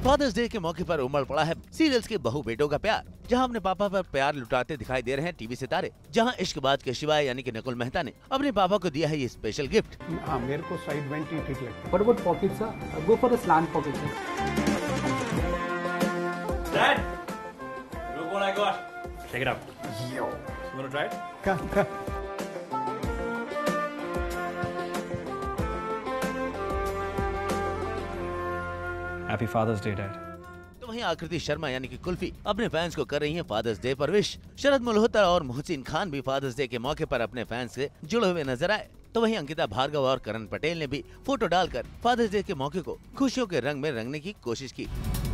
Fathers day के मौके पर उमड़ पड़ा है सीरियल्स के बहू बेटों का प्यार, जहां अपने पापा पर प्यार लुटाते दिखाई दे रहे हैं टीवी सितारे। जहां इश्कबाज के शिवाय यानी कि नकुल मेहता ने अपने पापा को दिया है ये स्पेशल गिफ्ट। हाँ, मेरे को साइड वेंट ही ठीक लगता है। What about pockets, sir? Go for the slant pockets, sir. Dad, look what I got. Check it out. Yo. You wanna try it? Come. Happy Father's Day, Dad. तो वहीं आकृति शर्मा यानी कि कुल्फी अपने फैंस को कर रही हैं फादर्स डे पर विश। शरद मल्होत्रा और मोहसिन खान भी फादर्स डे के मौके पर अपने फैंस से जुड़े हुए नजर आए। तो वहीं अंकिता भार्गव और करण पटेल ने भी फोटो डालकर फादर्स डे के मौके को खुशियों के रंग में रंगने की कोशिश की।